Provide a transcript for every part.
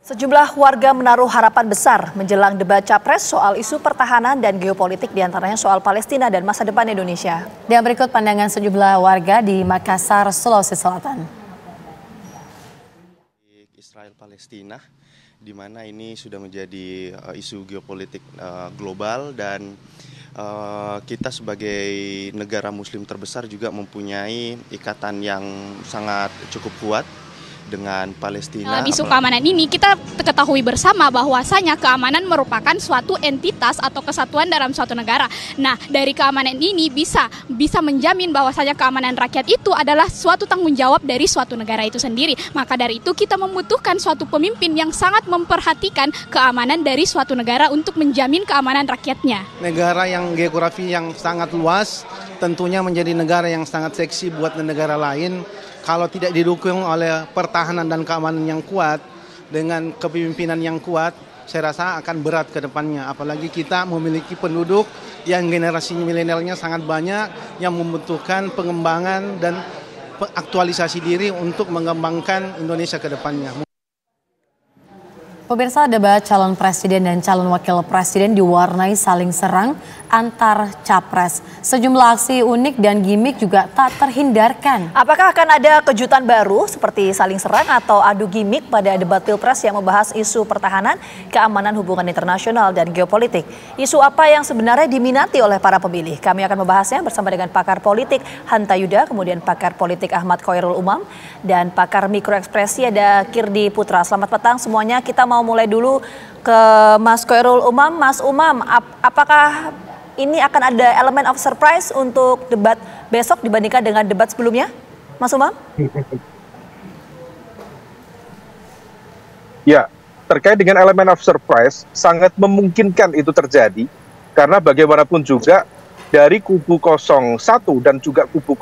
Sejumlah warga menaruh harapan besar menjelang debat Capres soal isu pertahanan dan geopolitik, diantaranya soal Palestina dan masa depan Indonesia. Dan berikut pandangan sejumlah warga di Makassar, Sulawesi Selatan. Israel-Palestina, di mana ini sudah menjadi isu geopolitik global dan kita sebagai negara Muslim terbesar juga mempunyai ikatan yang sangat cukup kuat dengan Palestina. Isu keamanan ini kita ketahui bersama bahwasanya keamanan merupakan suatu entitas atau kesatuan dalam suatu negara. Nah, dari keamanan ini bisa menjamin bahwasanya keamanan rakyat itu adalah suatu tanggung jawab dari suatu negara itu sendiri. Maka dari itu kita membutuhkan suatu pemimpin yang sangat memperhatikan keamanan dari suatu negara untuk menjamin keamanan rakyatnya. Negara yang geografi yang sangat luas tentunya menjadi negara yang sangat seksi buat negara lain. Kalau tidak didukung oleh pertahanan dan keamanan yang kuat, dengan kepemimpinan yang kuat, saya rasa akan berat ke depannya. Apalagi kita memiliki penduduk yang generasi milenialnya sangat banyak, yang membutuhkan pengembangan dan aktualisasi diri untuk mengembangkan Indonesia ke depannya. Pemirsa, debat calon presiden dan calon wakil presiden diwarnai saling serang antar capres. Sejumlah aksi unik dan gimmick juga tak terhindarkan. Apakah akan ada kejutan baru seperti saling serang atau adu gimmick pada debat pilpres yang membahas isu pertahanan, keamanan, hubungan internasional, dan geopolitik? Isu apa yang sebenarnya diminati oleh para pemilih? Kami akan membahasnya bersama dengan pakar politik Hanta Yuda, kemudian pakar politik Ahmad Khoirul Umam, dan pakar mikroekspresi ada Kirdi Putra. Selamat petang semuanya. Kita mau mulai dulu ke Mas Khoirul Umam. Mas Umam, apakah ini akan ada elemen of surprise untuk debat besok dibandingkan dengan debat sebelumnya? Mas Umam? Ya, terkait dengan elemen of surprise, sangat memungkinkan itu terjadi. Karena bagaimanapun juga dari kubu 01 dan juga kubu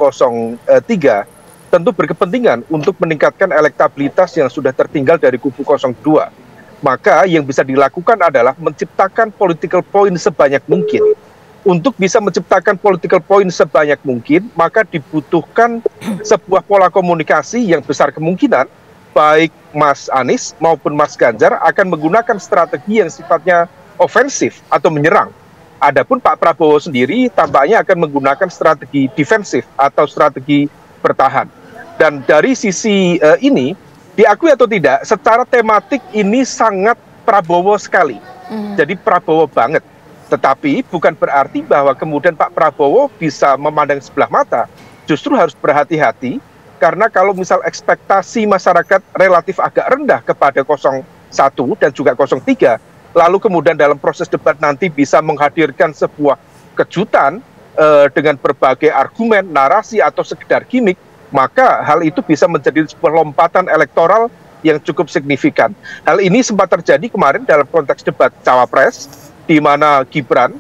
03 tentu berkepentingan untuk meningkatkan elektabilitas yang sudah tertinggal dari kubu 02. Maka yang bisa dilakukan adalah menciptakan political point sebanyak mungkin. Untuk bisa menciptakan political point sebanyak mungkin, maka dibutuhkan sebuah pola komunikasi yang besar kemungkinan baik Mas Anies maupun Mas Ganjar akan menggunakan strategi yang sifatnya ofensif atau menyerang. Adapun Pak Prabowo sendiri tampaknya akan menggunakan strategi defensif atau strategi bertahan. Dan dari sisi ini, diakui atau tidak, secara tematik ini sangat Prabowo sekali. Jadi Prabowo banget. Tetapi bukan berarti bahwa kemudian Pak Prabowo bisa memandang sebelah mata. Justru harus berhati-hati, karena kalau misal ekspektasi masyarakat relatif agak rendah kepada 01 dan juga 03, lalu kemudian dalam proses debat nanti bisa menghadirkan sebuah kejutan dengan berbagai argumen, narasi, atau sekedar gimmick, maka hal itu bisa menjadi sebuah lompatan elektoral yang cukup signifikan. Hal ini sempat terjadi kemarin dalam konteks debat Cawapres, di mana Gibran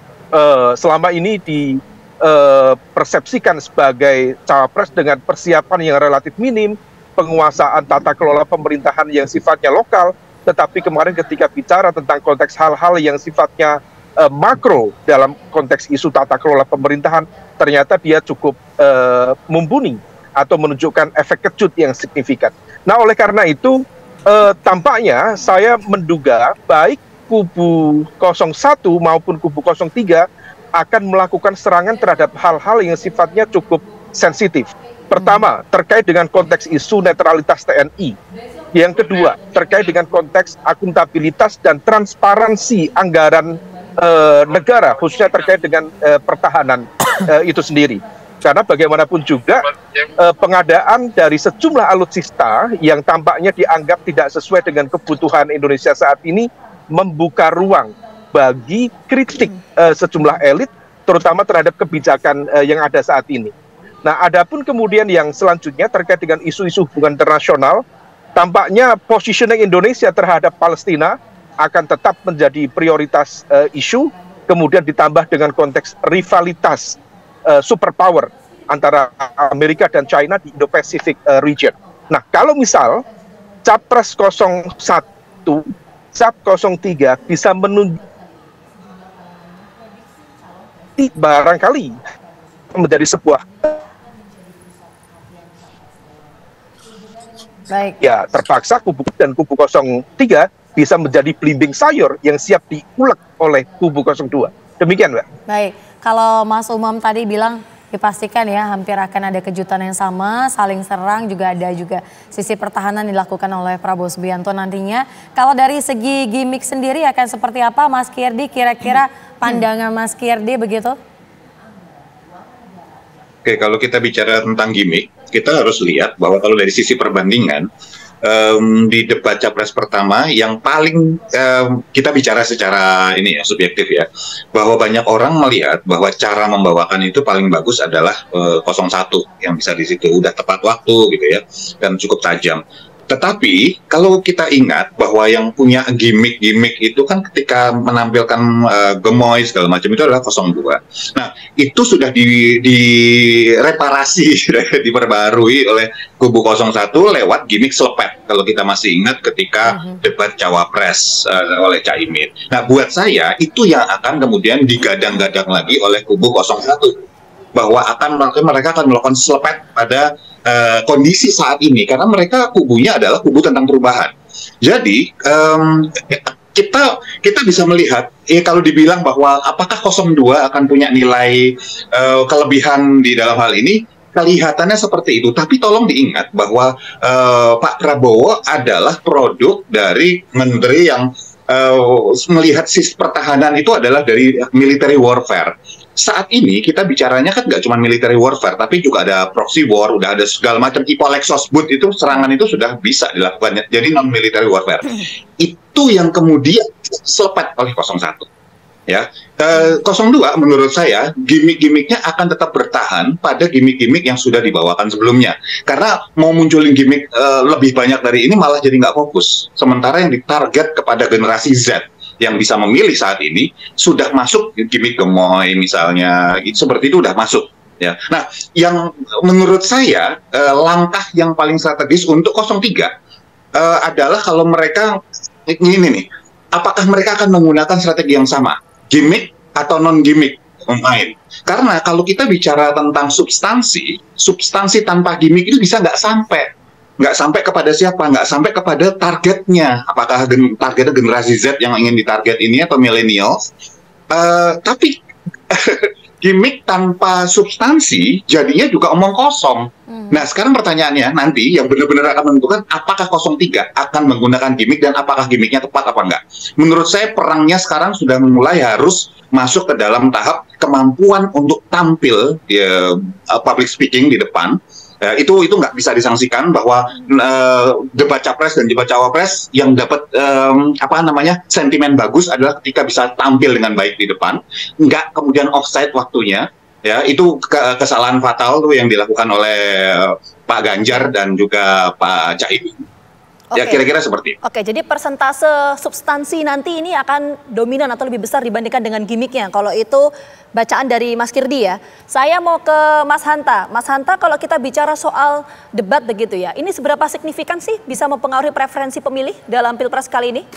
selama ini dipersepsikan sebagai Cawapres dengan persiapan yang relatif minim, penguasaan tata kelola pemerintahan yang sifatnya lokal, tetapi kemarin ketika bicara tentang konteks hal-hal yang sifatnya makro dalam konteks isu tata kelola pemerintahan, ternyata dia cukup mumpuni atau menunjukkan efek kejut yang signifikan. Nah, oleh karena itu tampaknya saya menduga baik kubu 01 maupun kubu 03 akan melakukan serangan terhadap hal-hal yang sifatnya cukup sensitif. Pertama, terkait dengan konteks isu netralitas TNI. Yang kedua, terkait dengan konteks akuntabilitas dan transparansi anggaran negara, khususnya terkait dengan pertahanan itu sendiri. Karena bagaimanapun juga pengadaan dari sejumlah alutsista yang tampaknya dianggap tidak sesuai dengan kebutuhan Indonesia saat ini membuka ruang bagi kritik sejumlah elit, terutama terhadap kebijakan yang ada saat ini. Nah, adapun kemudian yang selanjutnya terkait dengan isu-isu hubungan internasional, tampaknya positioning Indonesia terhadap Palestina akan tetap menjadi prioritas isu, kemudian ditambah dengan konteks rivalitas superpower antara Amerika dan China di Indo-Pacific region. Nah, kalau misal Capres 01, Cap 03 bisa menunjuk barangkali menjadi sebuah Baik. Ya terpaksa kubu dan kubu 03 bisa menjadi belimbing sayur yang siap diulek oleh kubu 02. Demikian, Mbak. Baik, kalau Mas Umam tadi bilang dipastikan ya hampir akan ada kejutan yang sama, saling serang, juga ada juga sisi pertahanan dilakukan oleh Prabowo Subianto nantinya. Kalau dari segi gimmick sendiri akan seperti apa Mas Kierdi, kira-kira pandangan Mas Kierdi begitu? Oke, kalau kita bicara tentang gimmick, kita harus lihat bahwa kalau dari sisi perbandingan, di debat capres pertama yang paling kita bicara secara ini ya subjektif ya, bahwa banyak orang melihat bahwa cara membawakan itu paling bagus adalah 01 yang bisa di situ udah tepat waktu gitu ya dan cukup tajam. Tetapi kalau kita ingat bahwa yang punya gimmick-gimmick itu kan ketika menampilkan gemoy segala macam itu adalah 02. Nah itu sudah direparasi, diperbarui oleh kubu 01 lewat gimmick selepet. Kalau kita masih ingat ketika debat cawapres oleh Caimin. Nah buat saya itu yang akan kemudian digadang-gadang lagi oleh kubu 01. Bahwa mereka akan melakukan selepet pada kondisi saat ini karena mereka kubunya adalah kubu tentang perubahan. Jadi kita bisa melihat kalau dibilang bahwa apakah 02 akan punya nilai kelebihan di dalam hal ini, kelihatannya seperti itu. Tapi tolong diingat bahwa Pak Prabowo adalah produk dari menteri yang melihat sistem pertahanan itu adalah dari military warfare. Saat ini kita bicaranya kan nggak cuma military warfare, tapi juga ada proxy war, udah ada segala macam Ipolexosbud itu serangan itu sudah bisa dilakukan. Jadi non military warfare. Itu yang kemudian selepet oleh 01. Ya, 02 menurut saya gimmick-gimmicknya akan tetap bertahan pada gimmick-gimmick yang sudah dibawakan sebelumnya. Karena mau munculin gimmick lebih banyak dari ini malah jadi nggak fokus. Sementara yang ditarget kepada generasi Z yang bisa memilih saat ini sudah masuk gimmick gemoy misalnya, seperti itu udah masuk. Ya, nah yang menurut saya langkah yang paling strategis untuk 03 adalah kalau mereka ini nih, apakah mereka akan menggunakan strategi yang sama? Gimmick atau non-gimmick main. Karena kalau kita bicara tentang substansi tanpa gimmick itu bisa nggak sampai kepada siapa, nggak sampai kepada targetnya. Apakah targetnya generasi Z yang ingin ditarget ini atau millennials? Tapi gimmick tanpa substansi jadinya juga omong kosong. Nah sekarang pertanyaannya nanti yang benar-benar akan menentukan apakah 03 akan menggunakan gimmick dan apakah gimmicknya tepat apa enggak. Menurut saya perangnya sekarang sudah mulai harus masuk ke dalam tahap kemampuan untuk tampil public speaking di depan. Itu nggak bisa disangsikan bahwa debat capres dan debat cawapres yang dapat sentimen bagus adalah ketika bisa tampil dengan baik di depan, nggak kemudian offside waktunya. Ya, itu kesalahan fatal tuh yang dilakukan oleh Pak Ganjar dan juga Pak Caimin. Ya kira-kira seperti itu. Oke, jadi persentase substansi nanti ini akan dominan atau lebih besar dibandingkan dengan gimmicknya. Kalau itu bacaan dari Mas Kierdi ya. Saya mau ke Mas Hanta. Mas Hanta, kalau kita bicara soal debat begitu ya, ini seberapa signifikan sih bisa mempengaruhi preferensi pemilih dalam Pilpres kali ini?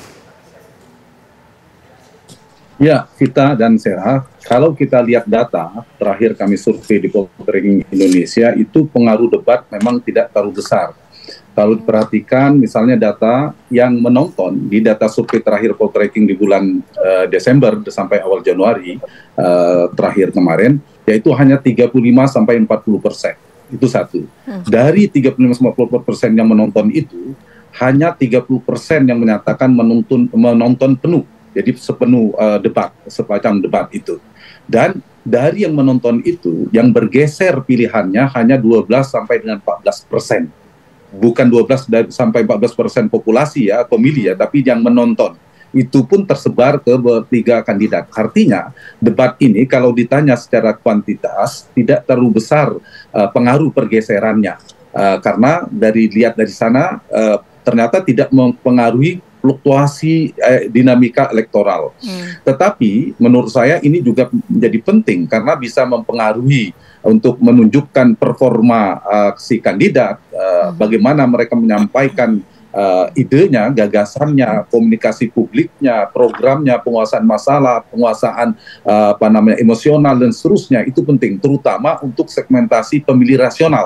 Ya, Vita dan Sarah, kalau kita lihat data terakhir kami survei di Poltreking Indonesia, itu pengaruh debat memang tidak terlalu besar. Kalau diperhatikan misalnya data yang menonton di data survei terakhir Poltreking di bulan Desember sampai awal Januari terakhir kemarin, yaitu hanya 35-40%. Itu satu. Dari 35-40% yang menonton itu, hanya 30% yang menyatakan menonton penuh. Jadi sepenuh debat, semacam debat itu. Dan dari yang menonton itu, yang bergeser pilihannya hanya 12 sampai dengan 14%. Bukan 12 sampai 14% populasi ya, pemilih ya, tapi yang menonton. Itu pun tersebar ke tiga kandidat. Artinya debat ini kalau ditanya secara kuantitas tidak terlalu besar pengaruh pergeserannya. Karena lihat dari sana ternyata tidak mempengaruhi fluktuasi dinamika elektoral. Tetapi menurut saya ini juga menjadi penting karena bisa mempengaruhi untuk menunjukkan performa si kandidat, bagaimana mereka menyampaikan idenya, gagasannya, komunikasi publiknya, programnya, penguasaan masalah, penguasaan emosional dan seterusnya, itu penting terutama untuk segmentasi pemilih rasional.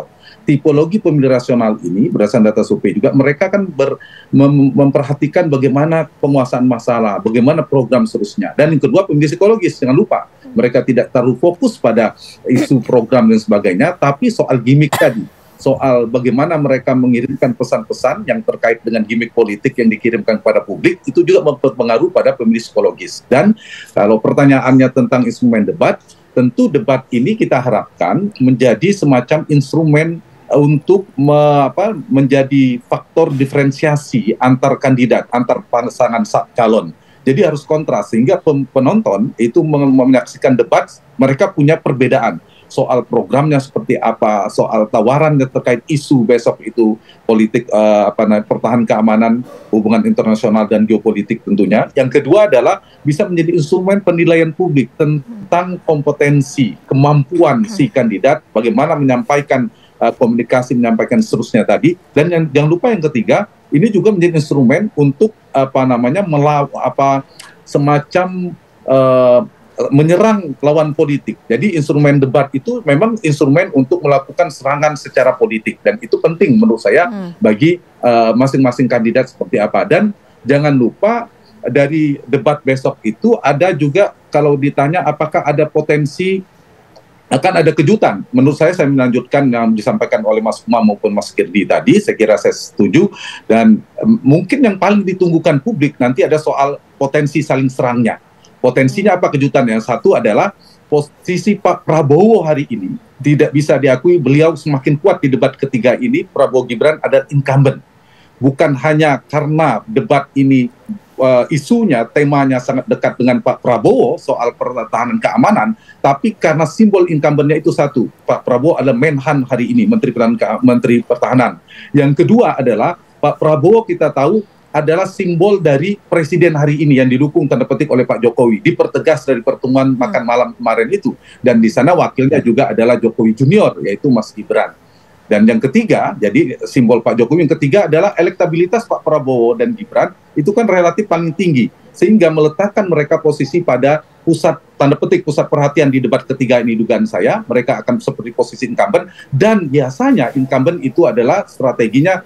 tipologi pemilih rasional ini berdasarkan data survei juga mereka kan memperhatikan bagaimana penguasaan masalah, bagaimana program seterusnya. Dan yang kedua pemilih psikologis, jangan lupa mereka tidak terlalu fokus pada isu program dan sebagainya, tapi soal gimmick tadi, soal bagaimana mereka mengirimkan pesan-pesan yang terkait dengan gimmick politik yang dikirimkan kepada publik, itu juga berpengaruh pada pemilih psikologis. Dan kalau pertanyaannya tentang instrumen debat, tentu debat ini kita harapkan menjadi semacam instrumen untuk menjadi faktor diferensiasi antar kandidat, antar pasangan calon. Jadi harus kontras, sehingga penonton itu menyaksikan debat, mereka punya perbedaan soal programnya seperti apa, soal tawarannya terkait isu besok itu politik, pertahanan keamanan, hubungan internasional dan geopolitik tentunya. Yang kedua adalah bisa menjadi instrumen penilaian publik tentang kompetensi, kemampuan si kandidat, bagaimana menyampaikan komunikasi, menyampaikan seterusnya tadi. Dan jangan lupa yang ketiga, ini juga menjadi instrumen untuk semacam menyerang lawan politik. Jadi instrumen debat itu memang instrumen untuk melakukan serangan secara politik, dan itu penting menurut saya bagi masing-masing kandidat seperti apa. Dan jangan lupa dari debat besok itu ada juga, kalau ditanya apakah ada potensi akan ada kejutan. Menurut saya melanjutkan yang disampaikan oleh Mas Umam maupun Mas Kirdi tadi, saya kira saya setuju. Dan mungkin yang paling ditunggukan publik nanti ada soal potensi saling serangnya. Potensinya apa kejutan? Yang satu adalah posisi Pak Prabowo hari ini tidak bisa diakui, beliau semakin kuat di debat ketiga ini. Prabowo Gibran ada incumbent. Bukan hanya karena debat ini isunya, temanya sangat dekat dengan Pak Prabowo soal pertahanan keamanan, tapi karena simbol incumbentnya itu satu, Pak Prabowo adalah Menhan hari ini, Menteri Pertahanan. Yang kedua adalah Pak Prabowo kita tahu adalah simbol dari presiden hari ini yang didukung tanda petik oleh Pak Jokowi, dipertegas dari pertemuan makan malam kemarin itu. Dan di sana wakilnya juga adalah Jokowi Junior, yaitu Mas Gibran. Dan yang ketiga, jadi simbol Pak Jokowi yang ketiga adalah elektabilitas Pak Prabowo dan Gibran itu kan relatif paling tinggi, sehingga meletakkan mereka posisi pada pusat, tanda petik pusat perhatian di debat ketiga ini. Dugaan saya mereka akan seperti posisi incumbent, dan biasanya incumbent itu adalah strateginya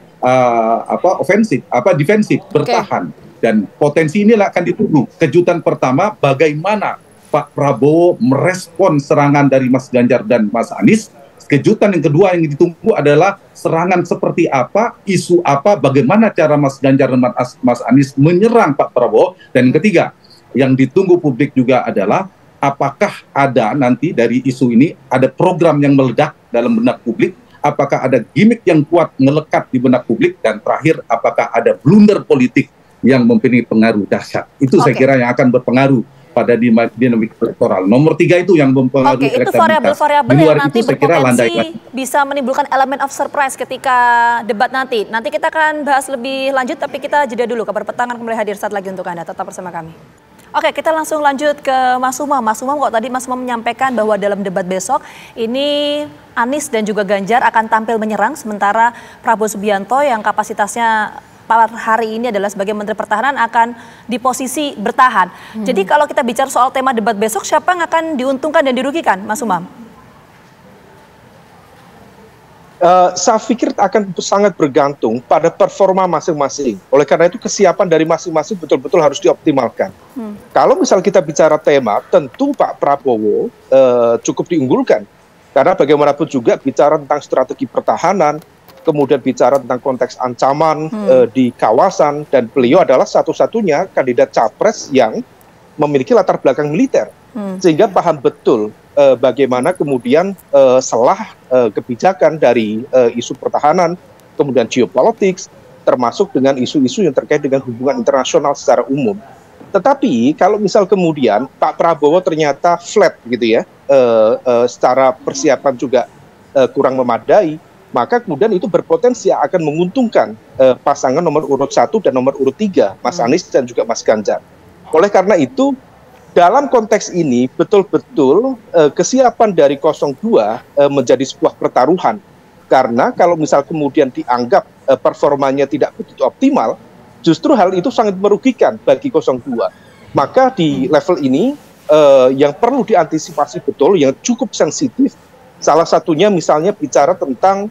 ofensif, defensif, bertahan. Dan potensi inilah akan ditunggu. Kejutan pertama, bagaimana Pak Prabowo merespon serangan dari Mas Ganjar dan Mas Anies. Kejutan yang kedua yang ditunggu adalah serangan seperti apa, isu apa, bagaimana cara Mas Ganjar dan Mas Anies menyerang Pak Prabowo. Dan yang ketiga, yang ditunggu publik juga adalah apakah ada nanti dari isu ini ada program yang meledak dalam benak publik, apakah ada gimmick yang kuat melekat di benak publik, dan terakhir apakah ada blunder politik yang mempunyai pengaruh dahsyat. Itu saya kira yang akan berpengaruh pada dinamik elektoral. Nomor 3 itu yang mempengaruhi elektabilitas. Itu variabel-variabel yang nanti berpotensi bisa menimbulkan elemen of surprise ketika debat nanti. Nanti kita akan bahas lebih lanjut, tapi kita jeda dulu. Kabar Petang kembali hadir saat lagi untuk Anda. Tetap bersama kami. Oke, kita langsung lanjut ke Mas Umam. Mas Umam, kok tadi Mas Umam menyampaikan bahwa dalam debat besok ini Anies dan juga Ganjar akan tampil menyerang, sementara Prabowo Subianto yang kapasitasnya hari ini adalah sebagai Menteri Pertahanan akan di posisi bertahan. Jadi kalau kita bicara soal tema debat besok, siapa yang akan diuntungkan dan dirugikan, Mas Umam? Saya pikir akan sangat bergantung pada performa masing-masing. Oleh karena itu kesiapan dari masing-masing betul-betul harus dioptimalkan. Kalau misal kita bicara tema, tentu Pak Prabowo cukup diunggulkan. Karena bagaimanapun juga bicara tentang strategi pertahanan, kemudian bicara tentang konteks ancaman di kawasan, dan beliau adalah satu-satunya kandidat capres yang memiliki latar belakang militer, sehingga paham betul bagaimana kemudian selah kebijakan dari isu pertahanan, kemudian geopolitik, termasuk dengan isu-isu yang terkait dengan hubungan internasional secara umum. Tetapi kalau misal kemudian Pak Prabowo ternyata flat gitu ya, secara persiapan juga kurang memadai, maka kemudian itu berpotensi akan menguntungkan pasangan nomor urut 1 dan nomor urut 3, Mas Anies dan juga Mas Ganjar. Oleh karena itu, dalam konteks ini betul-betul kesiapan dari 02 menjadi sebuah pertaruhan. Karena kalau misal kemudian dianggap performanya tidak begitu optimal, justru hal itu sangat merugikan bagi 02. Maka di level ini yang perlu diantisipasi betul, yang cukup sensitif, salah satunya misalnya bicara tentang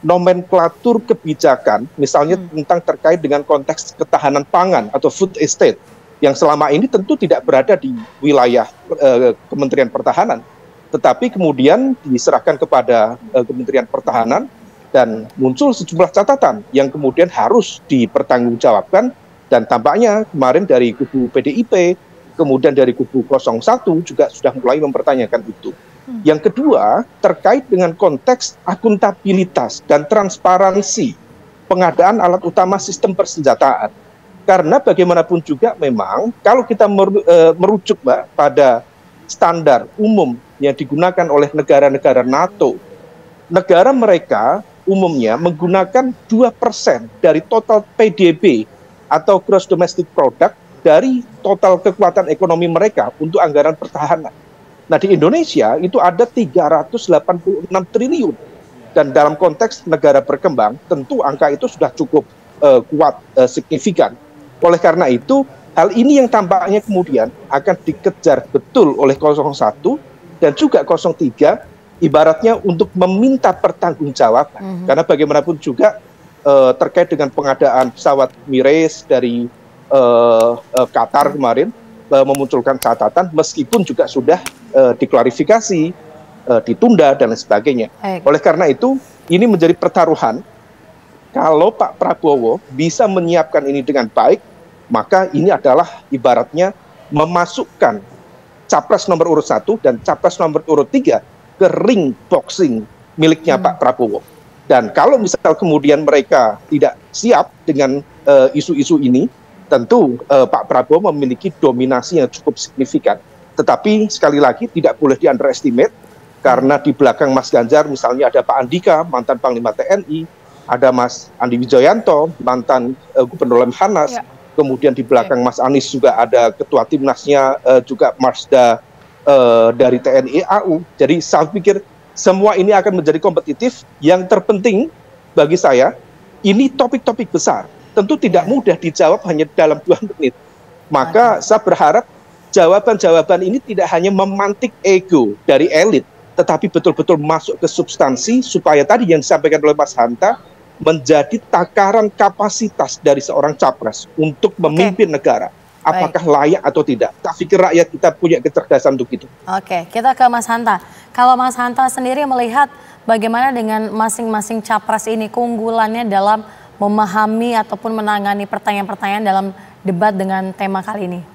nomenklatur kebijakan, misalnya tentang terkait dengan konteks ketahanan pangan atau food estate, yang selama ini tentu tidak berada di wilayah Kementerian Pertahanan, tetapi kemudian diserahkan kepada Kementerian Pertahanan, dan muncul sejumlah catatan yang kemudian harus dipertanggungjawabkan, dan tampaknya kemarin dari kubu PDIP, kemudian dari kubu 01 juga sudah mulai mempertanyakan itu. Yang kedua, terkait dengan konteks akuntabilitas dan transparansi pengadaan alat utama sistem persenjataan. Karena bagaimanapun juga memang kalau kita merujuk Mbak pada standar umum yang digunakan oleh negara-negara NATO, negara mereka umumnya menggunakan 2% dari total PDB atau Gross Domestic Product dari total kekuatan ekonomi mereka untuk anggaran pertahanan. Nah, di Indonesia itu ada 386 triliun. Dan dalam konteks negara berkembang, tentu angka itu sudah cukup kuat, signifikan. Oleh karena itu, hal ini yang tampaknya kemudian akan dikejar betul oleh 01 dan juga 03, ibaratnya untuk meminta pertanggungjawaban. Karena bagaimanapun juga terkait dengan pengadaan pesawat Mirace dari Qatar kemarin, memunculkan catatan meskipun juga sudah diklarifikasi, ditunda dan lain sebagainya. Oleh karena itu, ini menjadi pertaruhan. Kalau Pak Prabowo bisa menyiapkan ini dengan baik, maka ini adalah ibaratnya memasukkan capres nomor urut 1 dan capres nomor urut 3 ke ring boxing miliknya Pak Prabowo. Dan kalau misal kemudian mereka tidak siap dengan isu-isu ini, tentu Pak Prabowo memiliki dominasi yang cukup signifikan. Tetapi sekali lagi tidak boleh di-underestimate, karena di belakang Mas Ganjar misalnya ada Pak Andika, mantan Panglima TNI, ada Mas Andi Wijoyanto, mantan Gubernur Lemhanas, kemudian di belakang Mas Anies juga ada Ketua Timnasnya juga Marsda dari TNI AU. Jadi saya pikir semua ini akan menjadi kompetitif. Yang terpenting bagi saya, ini topik-topik besar. Tentu tidak mudah dijawab hanya dalam 2 menit. Maka saya berharap jawaban-jawaban ini tidak hanya memantik ego dari elit, tetapi betul-betul masuk ke substansi supaya tadi yang disampaikan oleh Mas Hanta menjadi takaran kapasitas dari seorang capres untuk memimpin negara. Apakah layak atau tidak? Saya pikir rakyat kita punya kecerdasan untuk itu. Oke, kita ke Mas Hanta. Kalau Mas Hanta sendiri melihat bagaimana dengan masing-masing capres ini, keunggulannya dalam memahami ataupun menangani pertanyaan-pertanyaan dalam debat dengan tema kali ini?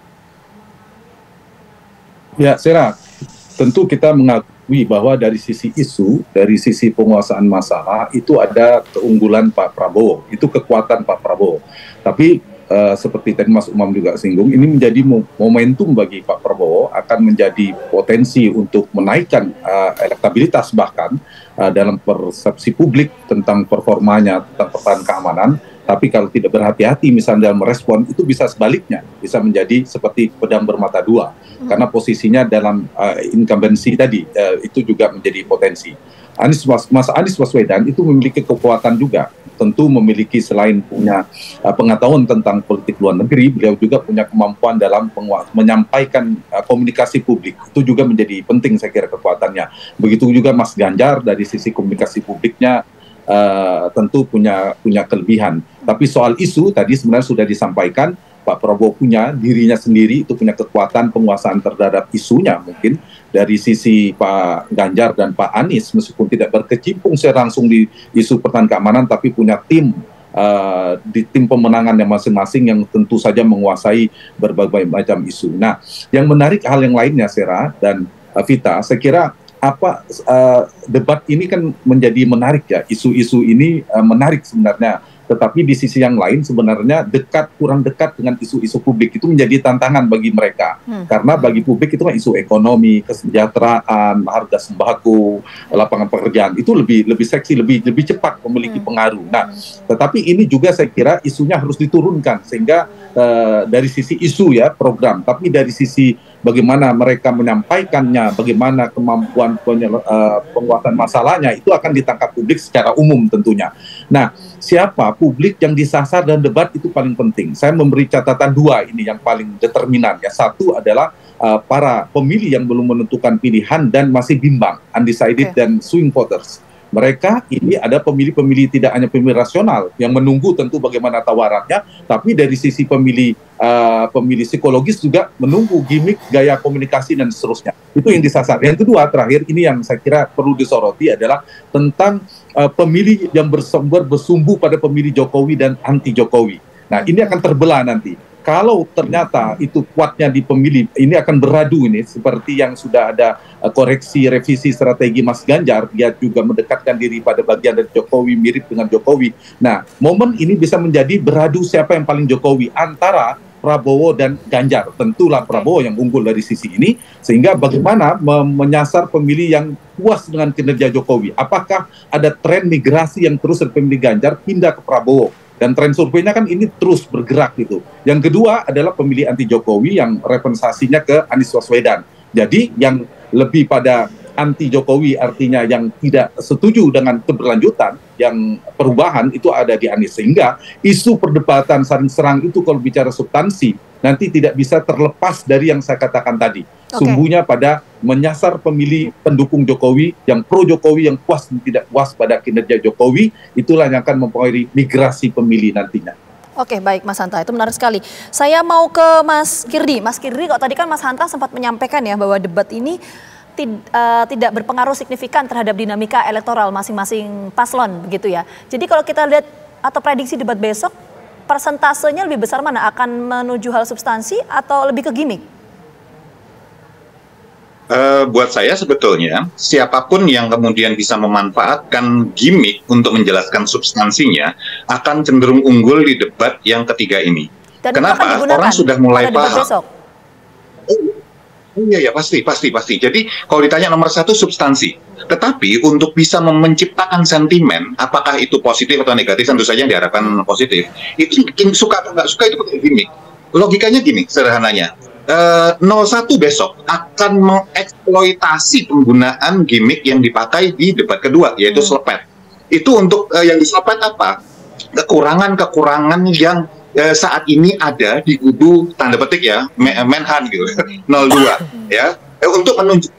Ya, Sera, tentu kita mengakui bahwa dari sisi isu, dari sisi penguasaan masalah, itu ada keunggulan Pak Prabowo, itu kekuatan Pak Prabowo. Tapi seperti tadi Mas Umam juga singgung, ini menjadi momentum bagi Pak Prabowo, akan menjadi potensi untuk menaikkan elektabilitas bahkan dalam persepsi publik tentang performanya, tentang pertahanan keamanan. Tapi kalau tidak berhati-hati misalnya dalam merespon, itu bisa sebaliknya, bisa menjadi seperti pedang bermata dua. Karena posisinya dalam incumbency tadi, itu juga menjadi potensi. Mas Anies Baswedan itu memiliki kekuatan juga. Tentu memiliki selain punya pengetahuan tentang politik luar negeri, beliau juga punya kemampuan dalam menyampaikan komunikasi publik. Itu juga menjadi penting saya kira kekuatannya. Begitu juga Mas Ganjar dari sisi komunikasi publiknya, tentu punya kelebihan. Tapi soal isu tadi sebenarnya sudah disampaikan, Pak Prabowo punya dirinya sendiri, itu punya kekuatan penguasaan terhadap isunya mungkin. Dari sisi Pak Ganjar dan Pak Anies, meskipun tidak berkecimpung secara langsung di isu pertahanan keamanan, tapi punya tim di tim pemenangan yang masing-masing yang tentu saja menguasai berbagai macam isu. Nah, yang menarik hal yang lainnya, Sera dan Vita, saya kira debat ini kan menjadi menarik ya, isu-isu ini menarik sebenarnya, tetapi di sisi yang lain sebenarnya kurang dekat dengan isu-isu publik, itu menjadi tantangan bagi mereka, karena bagi publik itu kan isu ekonomi, kesejahteraan, harga sembako, lapangan pekerjaan, itu lebih seksi, lebih cepat memiliki pengaruh. Nah, tetapi ini juga saya kira isunya harus diturunkan, sehingga dari sisi isu ya program, tapi dari sisi bagaimana mereka menyampaikannya, bagaimana kemampuan penguatan masalahnya, itu akan ditangkap publik secara umum tentunya. Nah, siapa publik yang disasar dan debat itu paling penting. Saya memberi catatan 2 ini yang paling determinan. Ya, satu adalah para pemilih yang belum menentukan pilihan dan masih bimbang, undecided dan swing voters. Mereka ini ada pemilih-pemilih tidak hanya pemilih rasional yang menunggu tentu bagaimana tawarannya, tapi dari sisi pemilih psikologis juga menunggu gimmick, gaya komunikasi dan seterusnya. Itu yang disasar. Yang kedua, terakhir ini yang saya kira perlu disoroti adalah tentang pemilih yang bersumbu pada pemilih Jokowi dan anti Jokowi. Nah, ini akan terbelah nanti. Kalau ternyata itu kuatnya di pemilih, ini akan beradu ini seperti yang sudah ada koreksi revisi strategi Mas Ganjar, dia juga mendekatkan diri pada bagian dari Jokowi, mirip dengan Jokowi. Nah, momen ini bisa menjadi beradu siapa yang paling Jokowi antara Prabowo dan Ganjar. Tentulah Prabowo yang unggul dari sisi ini, sehingga bagaimana menyasar pemilih yang puas dengan kinerja Jokowi. Apakah ada tren migrasi yang terus dari pemilih Ganjar pindah ke Prabowo? Dan tren surveinya kan ini terus bergerak gitu. Yang kedua adalah pemilih anti Jokowi yang representasinya ke Anies Baswedan. Jadi yang lebih pada anti Jokowi artinya yang tidak setuju dengan keberlanjutan, yang perubahan itu ada di Anies. Sehingga isu perdebatan saling serang itu kalau bicara substansi nanti tidak bisa terlepas dari yang saya katakan tadi. Sumbunya pada menyasar pemilih pendukung Jokowi yang pro Jokowi, yang puas dan tidak puas pada kinerja Jokowi, itulah yang akan mempengaruhi migrasi pemilih nantinya. Oke, baik Mas Hanta, itu menarik sekali. Saya mau ke Mas Kirdi. Mas Kirdi, kok tadi kan Mas Hanta sempat menyampaikan ya bahwa debat ini tidak berpengaruh signifikan terhadap dinamika elektoral masing-masing paslon begitu ya. Jadi kalau kita lihat atau prediksi debat besok, persentasenya lebih besar mana? Akan menuju hal substansi atau lebih ke gimmick? Buat saya sebetulnya siapapun yang kemudian bisa memanfaatkan gimmick untuk menjelaskan substansinya akan cenderung unggul di debat yang ketiga ini. Dan kenapa? Orang sudah mulai paham. Iya, pasti. Jadi kalau ditanya nomor satu substansi. Tetapi untuk bisa menciptakan sentimen, apakah itu positif atau negatif, tentu saja yang diharapkan positif. Itu suka atau nggak suka itu pakai gimmick. Logikanya gini, sederhananya. 01 besok akan mengeksploitasi penggunaan gimmick yang dipakai di debat kedua, yaitu selepet. Itu untuk yang diselepet apa? Kekurangan-kekurangan yang saat ini ada di kubu tanda petik ya, Menhan gitu, 02 ya, untuk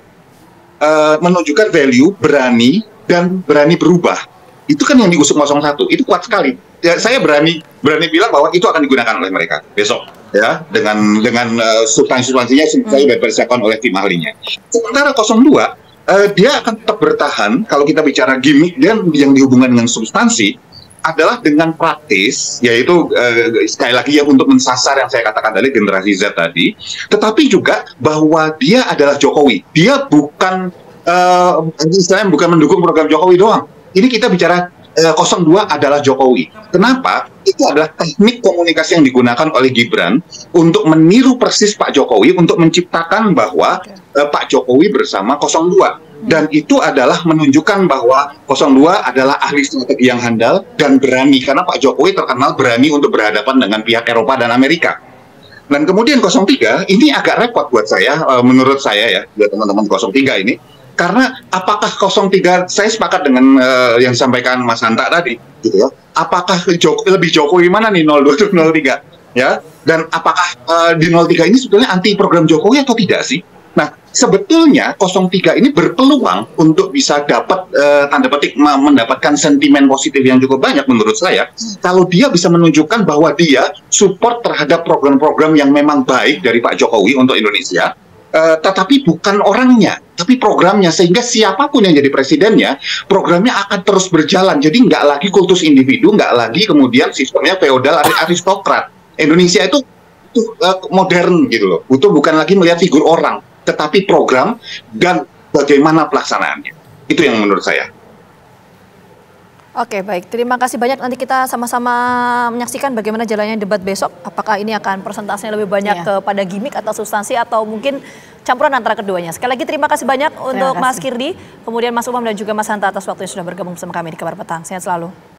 menunjukkan value, berani dan berani berubah. Itu kan yang diusung 01, itu kuat sekali. Ya, saya berani bilang bahwa itu akan digunakan oleh mereka besok ya, dengan substansinya saya sudah dipersiapkan oleh tim ahlinya. Sementara 02 dia akan tetap bertahan kalau kita bicara gimmick dan yang dihubungkan dengan substansi adalah dengan praktis, yaitu sekali lagi ya untuk mensasar yang saya katakan tadi generasi Z tadi, tetapi juga bahwa dia adalah Jokowi. Dia bukan istilahnya bukan mendukung program Jokowi doang. Ini kita bicara 02 adalah Jokowi. Kenapa? Itu adalah teknik komunikasi yang digunakan oleh Gibran untuk meniru persis Pak Jokowi untuk menciptakan bahwa Pak Jokowi bersama 02. Dan itu adalah menunjukkan bahwa 02 adalah ahli strategi yang handal dan berani. Karena Pak Jokowi terkenal berani untuk berhadapan dengan pihak Eropa dan Amerika. Dan kemudian 03 ini agak repot buat saya, menurut saya ya, buat teman-teman 03 ini. Karena apakah 03, saya sepakat dengan yang disampaikan Mas Hanta tadi, gitu ya. Apakah lebih Jokowi mana nih 02 atau 03? Ya, dan apakah di 03 ini sebetulnya anti program Jokowi atau tidak sih? Nah, sebetulnya 03 ini berpeluang untuk bisa dapat tanda petik mendapatkan sentimen positif yang cukup banyak menurut saya. Kalau dia bisa menunjukkan bahwa dia support terhadap program-program yang memang baik dari Pak Jokowi untuk Indonesia. Tetapi bukan orangnya, tapi programnya, sehingga siapapun yang jadi presidennya, programnya akan terus berjalan. Jadi nggak lagi kultus individu, nggak lagi kemudian sistemnya feodal aristokrat. Indonesia itu modern gitu loh. Bukan lagi melihat figur orang, tetapi program dan bagaimana pelaksanaannya. Itu yang menurut saya. Oke, baik. Terima kasih banyak. Nanti kita sama-sama menyaksikan bagaimana jalannya debat besok. Apakah ini akan persentasenya lebih banyak kepada gimmick atau substansi atau mungkin campuran antara keduanya. Sekali lagi terima kasih banyak untuk Mas Kirdi, kemudian Mas Umam dan juga Mas Hanta atas waktu yang sudah bergabung bersama kami di Kabar Petang. Sehat selalu.